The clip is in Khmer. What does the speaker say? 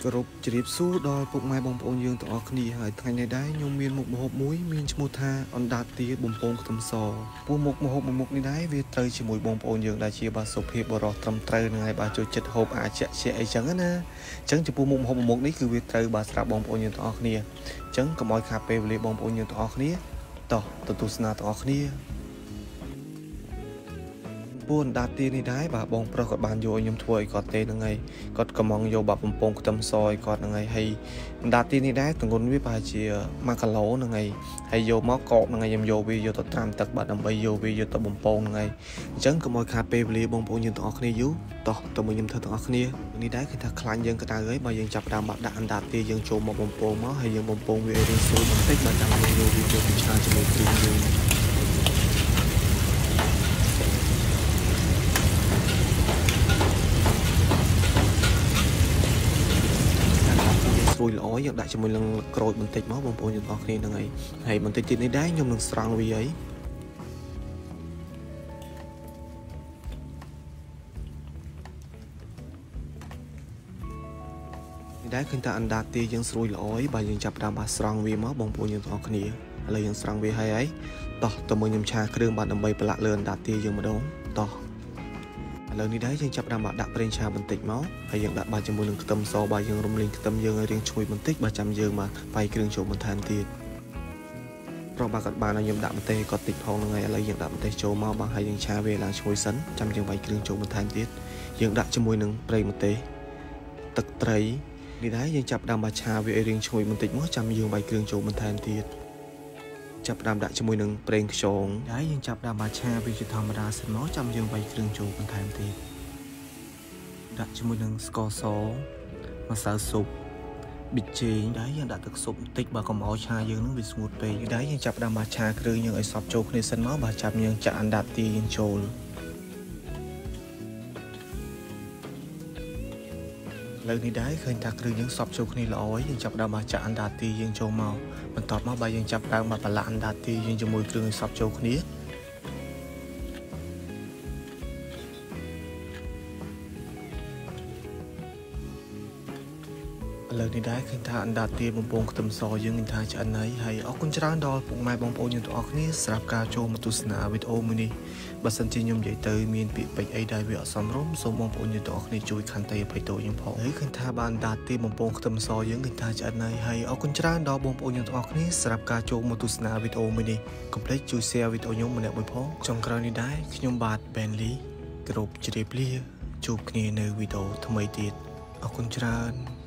គោរពជ្រាបសួរដល់ពុកម៉ែបងប្អូនយើងទាំងអស់គ្នាហើយថ្ងៃនេះដែរខ្ញុំមានមុខម្ហូបមួយមានឈ្មោះថាអណ្ដាតទាបំពងខ្ទឹមសពោះមុខម្ហូបមួយមុខនេះដែរវាត្រូវជាមួយបងប្អូនយើងដែលជាបាទសុភាពបរោះត្រឹមត្រូវនឹងហើយបាទចូលចិត្តហូបអាចជាអីចឹងណាអញ្ចឹងចំពោះមុខម្ហូបមួយមុខនេះគឺវាត្រូវបាទស្រាប់បងប្អូនយើងទាំងអស់គ្នាអញ្ចឹងកុំឲ្យខាតពេលវេលាបងប្អូនយើងទាំងអស់គ្នាតោះទៅទស្សនាទាំងអស់គ្នាពួនដាតទានេះដែរបាទបងប្រុសគាត់បានយកខ្ញុំធ្វើឲ្យគាត់ទេហ្នឹងហើយគាត់កំងយកបាទបំពងខ្ទឹមសឲ្យគាត់ហ្នឹងហើយហើយដាតទានេះដែរទង្ងន់វាប្រហែលជា1គីឡូហ្នឹងហើយយកមកកកហ្នឹងហើយខ្ញុំយកវាយកទៅត្រាំទឹកបាទដើម្បីយកវាយកទៅបំពងហ្នឹងហើយអញ្ចឹងកុំឲ្យខាតពេលវេលាបងប្អូនយើងទាំងអស់គ្នាយូរតោះទៅមួយខ្ញុំធ្វើទាំងអស់គ្នានេះដែរគឺថាខ្លាញ់យើងក្តៅហើយបើយើងចាប់ដើមបាទដាក់អណ្ដាតទាយើងចូលមកបំពងមកហើយយើងបំពងវាឲ្យរៀងស្រួលបន្តិចបាទចាំយើងយកវាចូលពីឆ្ងាយជាមួយគ្រឿងយើងរួយល្អយើងដាក់ជាមួយនឹងក្រូចបន្តិចមកបងប្អូនយើងទាំងអស់គ្នាហ្នឹងហើយបន្តិចទៀតនេះដែរខ្ញុំនឹងស្រង់វាហើយនេះដែរឃើញថាអណ្ដាតទាយើងស្រួយល្អហើយបើយើងចាប់តាមបាទស្រង់វាមកបងប្អូនយើងទាំងអស់គ្នាឥឡូវយើងស្រង់វាហើយតោះទៅមើលខ្ញុំឆាគ្រឿងបាទដើម្បីប្រឡាក់លើអណ្ដាតទាយើងម្ដងតោះឥឡូវនេះដែរយើងចាប់ដាក់ប្រេងឆាបន្តិចមកហើយយើងដាក់បាទជាមួយនឹងខ្ទឹមសបាទយើងរំលីងខ្ទឹមយើងឲ្យរាងឈ្ងុយបន្តិចបាទចាំយើងបាទបាយគ្រឿងចូលបន្ថែមទៀតប្រហែលបាទគាត់បានឲ្យខ្ញុំដាក់ម្ទេសគាត់តិចផងហ្នឹងហើយឥឡូវយើងដាក់ម្ទេសចូលមកបាទហើយយើងឆាវាឡើងឈ្ងុយសិនចាំយើងបាយគ្រឿងចូលបន្ថែមទៀតយើងដាក់ជាមួយនឹងប្រេងម្ទេសទឹកត្រីនេះដែរយើងចាប់ដាក់បាទឆាវាឲ្យរាងឈ្ងុយបន្តិចមកចាំយើងបាយគ្រឿងចូលបន្ថែមទៀតចាប់ដាក់ជាមួយនឹងប្រេងខ្យងហើយយើងចាប់ដាក់បាឆាវាជាធម្មតាសិនមកចាំយើងវាយគ្រឿងចូលបន្ថែមទៀតដាក់ជាមួយនឹងស្ករសម្សៅស៊ុបប៊ីចេងដែរយើងដាក់ទឹកស៊ុបបន្តិចបើកុំឲ្យឆាយើងនឹងវាស្ងួតពេកដែរយើងចាប់ដាក់បាឆាគ្រឿងយើងឲ្យសព្វចូលគ្នាសិនមកបាទចាប់យើងចាក់អណ្ដាតទាយើងចូលលើនេះដែរឃើញថាគ្រឿងយើងសព្វចូលគ្នាល្អហើយយើងចាប់ដើមមកចាក់អណ្ដាតទាយើងចូលមកបន្ទាប់មកបាទយើងចាប់ដើមមកប្រឡាក់អណ្ដាតទាយើងជាមួយគ្រឿងឲ្យសព្វចូលគ្នាឥឡូវនេះដែរឃើញថាអណ្ដាតទាបំពងខ្ទឹមសយើងឃើញថាឆ្អិនហើយអរគុណច្រើនដល់ពុកម៉ែបងប្អូនយើងទាំងអស់គ្នាសម្រាប់ការចូលមកទស្សនាវីដេអូមួយនេះបើសិនជាខ្ញុំនិយាយទៅមានពាក្យពេចន៍អីដែលវាអត់សមរម្យសូមបងប្អូនយើងទាំងអស់គ្នាជួយខន្តីអភ័យទោសខ្ញុំផងហើយឃើញថាបានអណ្ដាតទាបំពងខ្ទឹមសយើងឃើញថាឆ្អិនហើយអរគុណច្រើនដល់បងប្អូនយើងទាំងអស់គ្នាសម្រាប់ការចូលមកទស្សនាវីដេអូមួយនេះកុំភ្លេចជួយ share វីដេអូខ្ញុំម្នាក់មួយផងចុងក្រោយនេះដែរខ្ញុំបាទ Benly គោរពជម្រាបលាជួបគ្នានៅវីដេអូថ្មីទៀតអរគុណច្រើន